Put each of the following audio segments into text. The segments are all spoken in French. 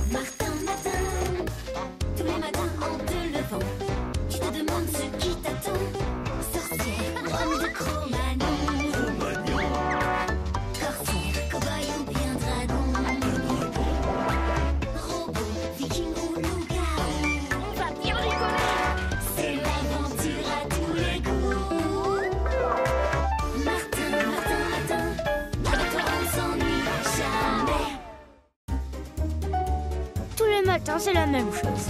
Martin, matin, tous les matins en te levant, tu te demandes ce qui t'attend. Sorcière, homme de Cro-Magnon, corsaire, cow-boy ou bien dragon, robot, viking ou loup-garou, on va bien rigoler. C'est l'aventure à tous les goûts. Martin, Martin, Martin, avec toi on s'ennuie jamais. Tous les matins, c'est la même chose.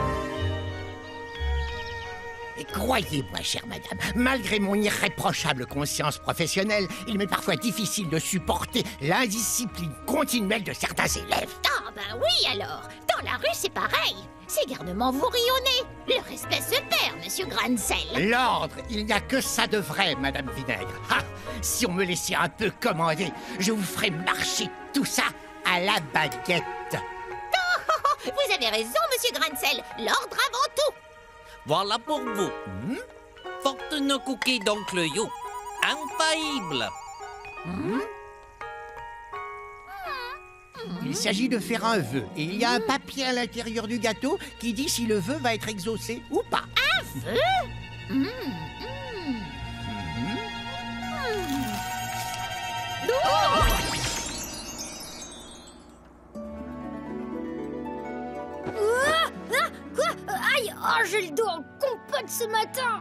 Et croyez-moi, chère madame, malgré mon irréprochable conscience professionnelle, il m'est parfois difficile de supporter l'indiscipline continuelle de certains élèves. Ah ben oui alors. Dans la rue c'est pareil. Ces garnements vous rionnez. Le respect se perd, monsieur Grancel. L'ordre, il n'y a que ça de vrai, madame Vinaigre. Ah, si on me laissait un peu commander, je vous ferais marcher tout ça à la baguette. Vous avez raison, monsieur Grancel. L'ordre avant tout. Voilà pour vous. Fortune cookie d'oncle You. Infaillible. Il s'agit de faire un vœu, et il y a un papier à l'intérieur du gâteau qui dit si le vœu va être exaucé ou pas. Quoi? Aïe! Oh, j'ai le dos en compote ce matin!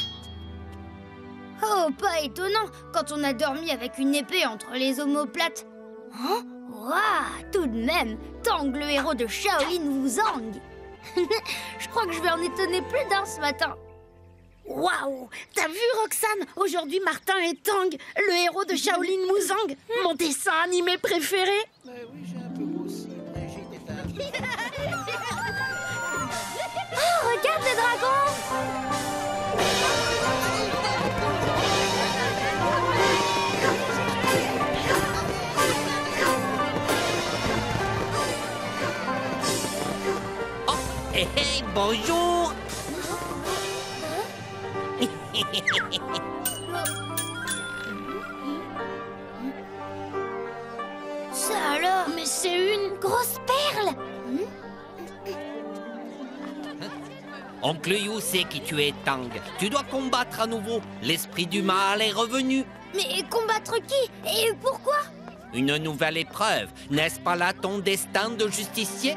Oh, pas étonnant quand on a dormi avec une épée entre les omoplates. Hein? Ouah, tout de même, Tang, le héros de Shaolin Wuzang. Je crois que je vais en étonner plus d'un ce matin. Waouh! T'as vu, Roxane? Aujourd'hui, Martin et Tang, le héros de Shaolin Wuzang, mon dessin animé préféré. Oui, j'ai un peu grossi. Brigitte est un... Oh, regarde le dragon! Hé hé, bonjour. Ça alors? Mais c'est une grosse perle. Oncle You sait qui tu es, Tang. Tu dois combattre à nouveau. L'esprit du mal est revenu. Mais combattre qui? Et pourquoi? Une nouvelle épreuve. N'est-ce pas là ton destin de justicier?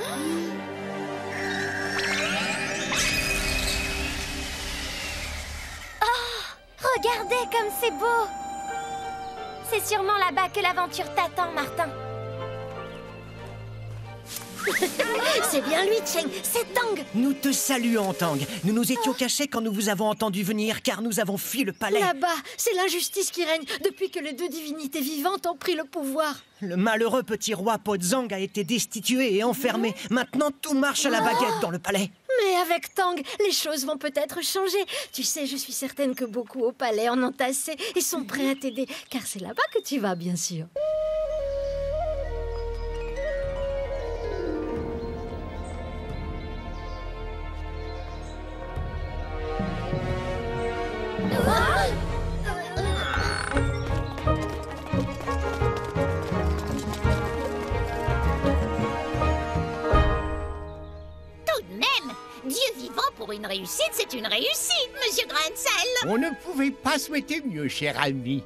Regardez comme c'est beau. C'est sûrement là-bas que l'aventure t'attend, Martin. C'est bien lui, Cheng, c'est Tang. Nous te saluons, Tang. Nous nous étions cachés quand nous vous avons entendu venir, car nous avons fui le palais. Là-bas, c'est l'injustice qui règne depuis que les deux divinités vivantes ont pris le pouvoir. Le malheureux petit roi Pozang a été destitué et enfermé. Maintenant, tout marche à la baguette dans le palais. Mais avec Tang, les choses vont peut-être changer. Tu sais, je suis certaine que beaucoup au palais en ont assez et sont prêts à t'aider, car c'est là-bas que tu vas, bien sûr. Tout de même, Dieu vivant pour une réussite, c'est une réussite, monsieur Grancel. On ne pouvait pas souhaiter mieux, cher ami.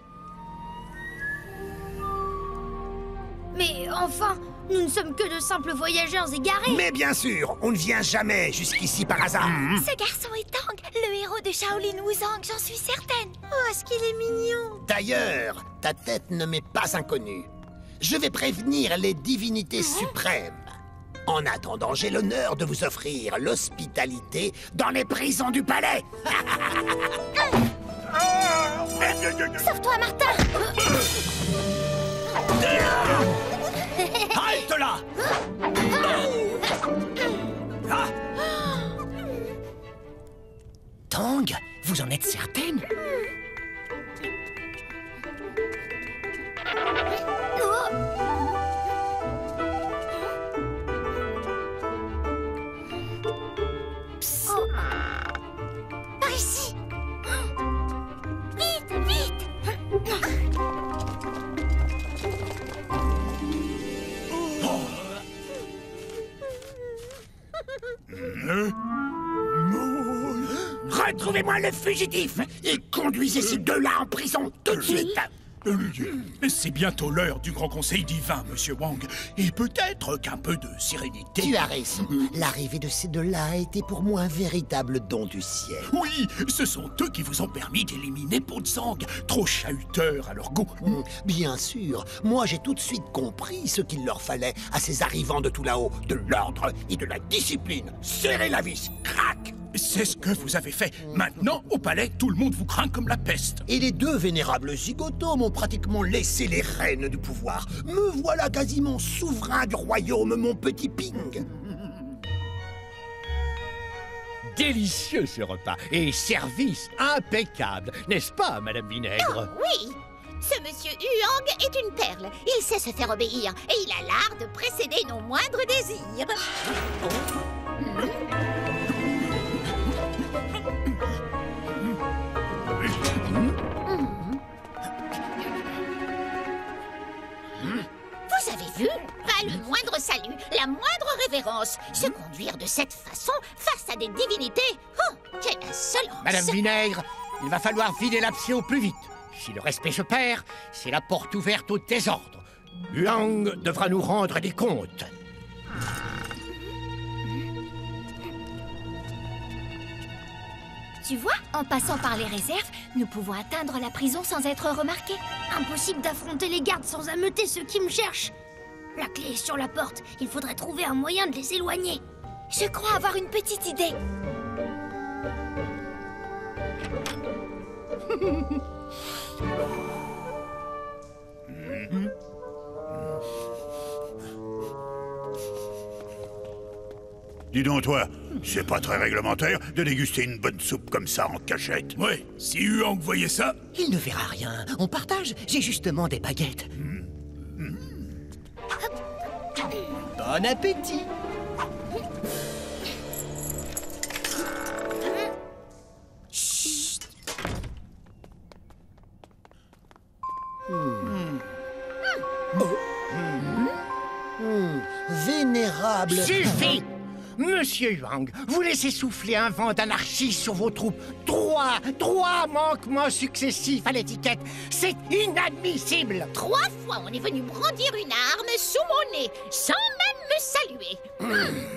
Mais enfin, nous ne sommes que de simples voyageurs égarés. Mais bien sûr, on ne vient jamais jusqu'ici par hasard. Ce garçon est Tang, le héros de Shaolin Wuzang, j'en suis certaine. Oh, est-ce qu'il est mignon. D'ailleurs, ta tête ne m'est pas inconnue. Je vais prévenir les divinités suprêmes. En attendant, j'ai l'honneur de vous offrir l'hospitalité dans les prisons du palais. Sauve-toi, Martin. Halte là! Ah, Tang, vous en êtes certaine? Par ici. Vite, vite. Retrouvez-moi le fugitif et conduisez ces deux-là en prison tout de suite. C'est bientôt l'heure du grand conseil divin, Monsieur Wang. Et peut-être qu'un peu de sérénité... Tu as raison. L'arrivée de ces deux-là a été pour moi un véritable don du ciel. Oui, ce sont eux qui vous ont permis d'éliminer Podzang, trop chahuteur à leur goût. Bien sûr, moi j'ai tout de suite compris ce qu'il leur fallait à ces arrivants de tout là-haut, de l'ordre et de la discipline. Serrez la vis, crac! C'est ce que vous avez fait. Maintenant, au palais, tout le monde vous craint comme la peste. Et les deux vénérables zigotos m'ont pratiquement laissé les rênes du pouvoir. Me voilà quasiment souverain du royaume, mon petit Ping. Délicieux ce repas et service impeccable, n'est-ce pas, Madame Vinaigre? Oui, ce monsieur Huang est une perle. Il sait se faire obéir et il a l'art de précéder nos moindres désirs. Vous avez vu? Pas le moindre salut, la moindre révérence. Se conduire de cette façon face à des divinités. Oh, quelle insolence! Madame Vinaigre, il va falloir vider l'abcès au plus vite. Si le respect se perd, c'est la porte ouverte au désordre. Huang devra nous rendre des comptes. Tu vois, en passant par les réserves, nous pouvons atteindre la prison sans être remarqués. Impossible d'affronter les gardes sans ameuter ceux qui me cherchent. La clé est sur la porte. Il faudrait trouver un moyen de les éloigner. Je crois avoir une petite idée. Dis donc, toi, c'est pas très réglementaire de déguster une bonne soupe comme ça en cachette. Ouais, si Huang voyait ça... Il ne verra rien. On partage. J'ai justement des baguettes. Bon appétit. Vénérable. Suffit! Monsieur Huang, vous laissez souffler un vent d'anarchie sur vos troupes. Trois manquements successifs à l'étiquette. C'est inadmissible. 3 fois, on est venu brandir une arme sous mon nez, sans même me saluer.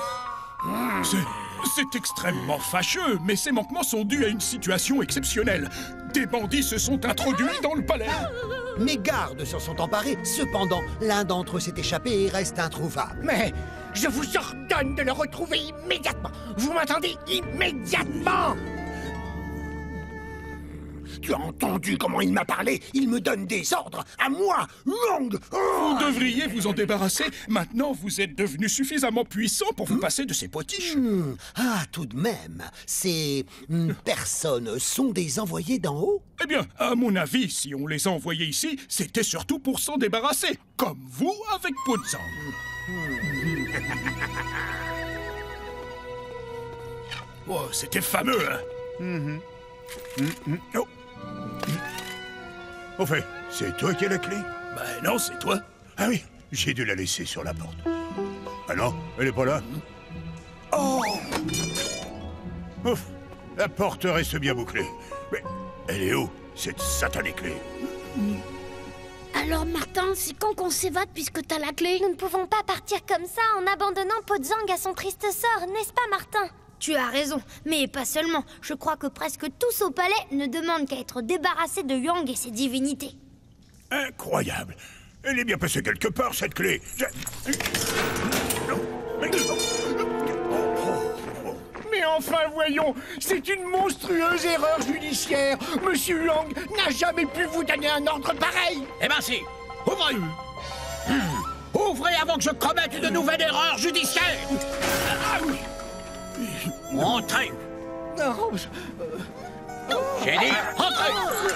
C'est extrêmement fâcheux, mais ces manquements sont dus à une situation exceptionnelle. Des bandits se sont introduits dans le palais. Mes gardes s'en sont emparés. Cependant, l'un d'entre eux s'est échappé et reste introuvable. Mais je vous ordonne de le retrouver immédiatement. Vous m'entendez? Immédiatement! Tu as entendu comment il m'a parlé? Il me donne des ordres à moi, Huang. Vous devriez vous en débarrasser. Maintenant, vous êtes devenu suffisamment puissant pour vous passer de ces potiches. Ah, tout de même, ces personnes sont des envoyés d'en haut? Eh bien, à mon avis, si on les a envoyés ici, c'était surtout pour s'en débarrasser. Comme vous avec Podzang. Oh, c'était fameux, hein? Oh. Au fait, c'est toi qui as la clé? Ben non, c'est toi. Ah oui, j'ai dû la laisser sur la porte. Ah non, elle est pas là? Oh! Ouf, la porte reste bien bouclée. Mais elle est où, cette satanée clé? Alors Martin, c'est quand qu'on s'évade puisque t'as la clé? Nous ne pouvons pas partir comme ça en abandonnant Podzang à son triste sort, n'est-ce pas, Martin? Tu as raison, mais pas seulement. Je crois que presque tous au palais ne demandent qu'à être débarrassés de Huang et ses divinités. Incroyable! Elle est bien passée quelque part, cette clé. Mais enfin, voyons, c'est une monstrueuse erreur judiciaire. Monsieur Huang n'a jamais pu vous donner un ordre pareil. Eh ben si, ouvrez! Ouvrez avant que je commette une nouvelle erreur judiciaire! Entrez! J'ai dit, entrez!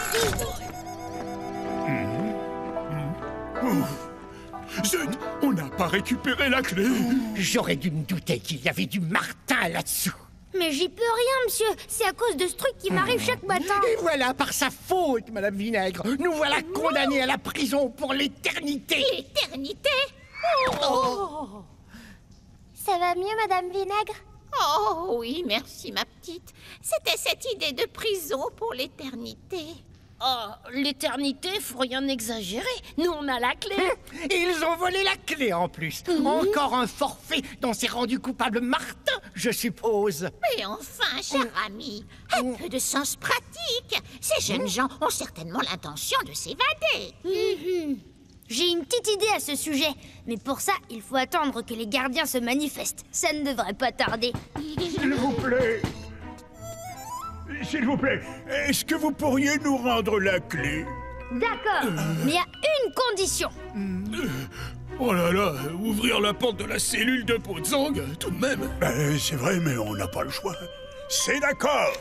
Zut, on n'a pas récupéré la clé. J'aurais dû me douter qu'il y avait du Martin là-dessous. Mais j'y peux rien, monsieur. C'est à cause de ce truc qui m'arrive chaque matin. Et voilà, par sa faute, Madame Vinaigre, nous voilà condamnés à la prison pour l'éternité. L'éternité? Ça va mieux, Madame Vinaigre? Oh oui, merci ma petite. C'était cette idée de prison pour l'éternité. Oh, l'éternité, faut rien exagérer. Nous, on a la clé. Ils ont volé la clé en plus. Encore un forfait dont s'est rendu coupable Martin, je suppose. Mais enfin, cher ami, un peu de sens pratique. Ces jeunes gens ont certainement l'intention de s'évader. J'ai une petite idée à ce sujet. Mais pour ça, il faut attendre que les gardiens se manifestent. Ça ne devrait pas tarder. S'il vous plaît. S'il vous plaît, est-ce que vous pourriez nous rendre la clé? D'accord, mais il y a une condition. Oh là là, ouvrir la porte de la cellule de Pozang, tout de même. C'est vrai, mais on n'a pas le choix. C'est d'accord.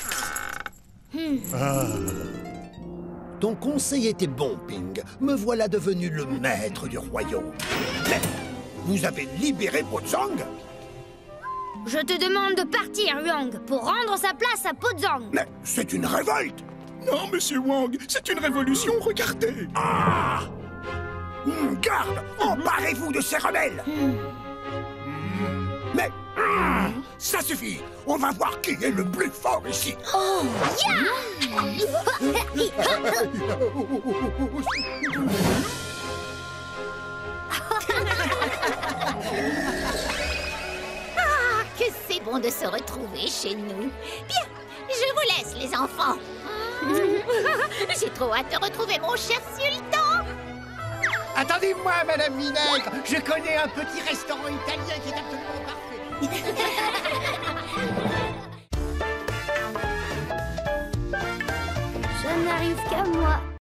Ton conseil était bon, Ping. Me voilà devenu le maître du royaume. Mais vous avez libéré Pozang? Je te demande de partir, Huang, pour rendre sa place à Pozang. Mais c'est une révolte! Non, monsieur Wang, c'est une révolution, regardez. Garde! Emparez-vous de ces rebelles! Mais ça suffit! On va voir qui est le plus fort ici! Que c'est bon de se retrouver chez nous. Bien, je vous laisse, les enfants. J'ai trop hâte de retrouver mon cher sultan. Attendez-moi, Madame Vinaigre. Je connais un petit restaurant italien qui est absolument parfait.